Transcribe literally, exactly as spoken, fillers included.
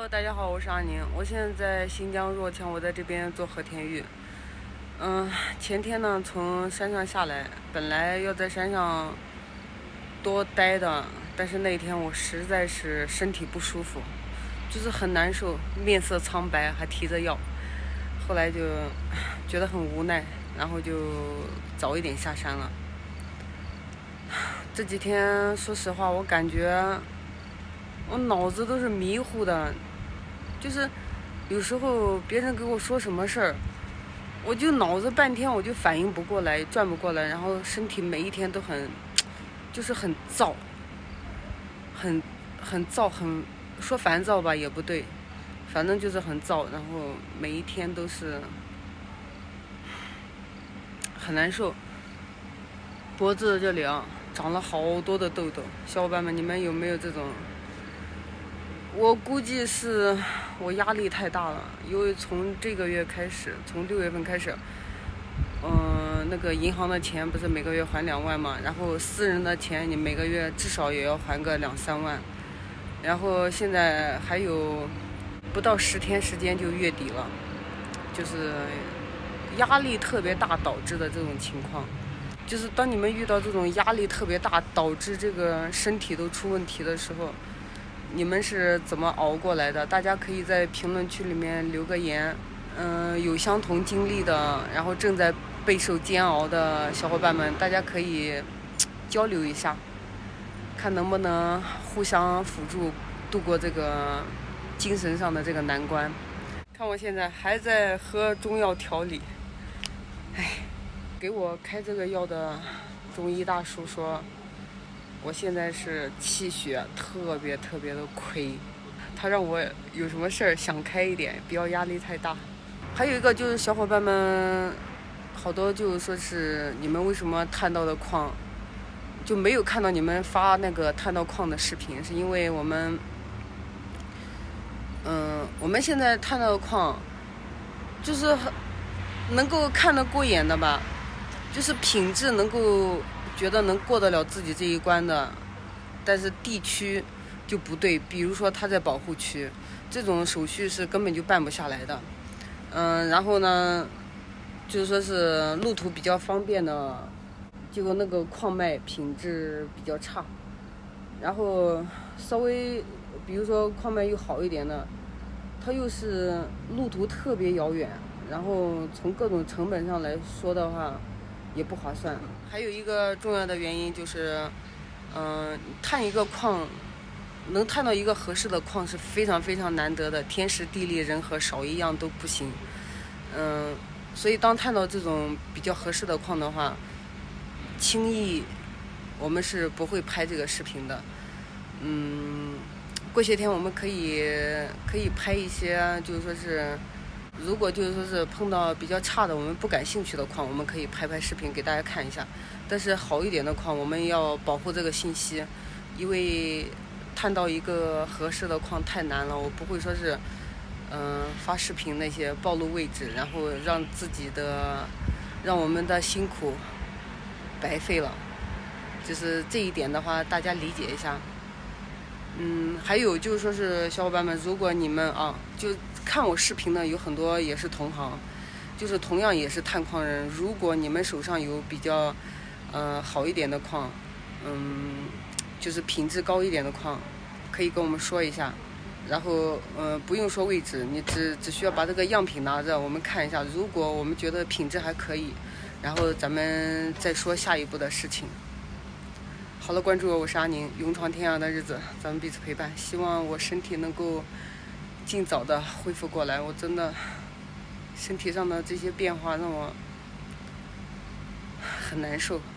Hello， 大家好，我是阿宁，我现在在新疆若羌，我在这边做和田玉。嗯，前天呢从山上下来，本来要在山上多待的，但是那天我实在是身体不舒服，就是很难受，面色苍白，还提着药。后来就觉得很无奈，然后就早一点下山了。这几天说实话，我感觉我脑子都是迷糊的，就是有时候别人给我说什么事儿，我就脑子半天我就反应不过来，转不过来，然后身体每一天都很，就是很燥，很很燥，很说烦躁吧也不对，反正就是很燥，然后每一天都是很难受。脖子这里啊长了好多的痘痘，小伙伴们，你们有没有这种？我估计是我压力太大了，因为从这个月开始，从六月份开始，嗯、呃，那个银行的钱不是每个月还两万嘛，然后私人的钱你每个月至少也要还个两三万，然后现在还有不到十天时间就月底了，就是压力特别大导致的这种情况。就是当你们遇到这种压力特别大，导致这个身体都出问题的时候，你们是怎么熬过来的？大家可以在评论区里面留个言。嗯、呃，有相同经历的，然后正在备受煎熬的小伙伴们，大家可以交流一下，看能不能互相辅助度过这个精神上的这个难关。看我现在还在喝中药调理，哎。给我开这个药的中医大叔说，我现在是气血特别特别的亏，他让我有什么事儿想开一点，不要压力太大。还有一个就是小伙伴们好多就说是你们为什么探到的矿就没有看到你们发那个探到矿的视频，是因为我们嗯我们现在探到的矿就是能够看得过眼的吧，就是品质能够觉得能过得了自己这一关的，但是地区就不对，比如说他在保护区，这种手续是根本就办不下来的。嗯，然后呢，就是说是路途比较方便的，结果那个矿脉品质比较差，然后稍微比如说矿脉又好一点的，它又是路途特别遥远，然后从各种成本上来说的话也不划算。还有一个重要的原因就是，嗯、呃，探一个矿，能探到一个合适的矿是非常非常难得的，天时地利人和少一样都不行。嗯、呃，所以当探到这种比较合适的矿的话，轻易我们是不会拍这个视频的。嗯，过些天我们可以可以拍一些，就是说是。如果就是说是碰到比较差的我们不感兴趣的矿，我们可以拍拍视频给大家看一下，但是好一点的矿我们要保护这个信息，因为探到一个合适的矿太难了，我不会说是嗯、呃、发视频那些暴露位置，然后让自己的让我们的辛苦白费了，就是这一点的话大家理解一下。嗯，还有就是说是小伙伴们，如果你们啊，就看我视频的有很多也是同行，就是同样也是探矿人。如果你们手上有比较，呃好一点的矿，嗯，就是品质高一点的矿，可以跟我们说一下。然后，呃，不用说位置，你只只需要把这个样品拿着，我们看一下。如果我们觉得品质还可以，然后咱们再说下一步的事情。好了，关注我，我是阿宁，勇闯天涯的日子，咱们彼此陪伴。希望我身体能够尽早的恢复过来。我真的身体上的这些变化让我很难受。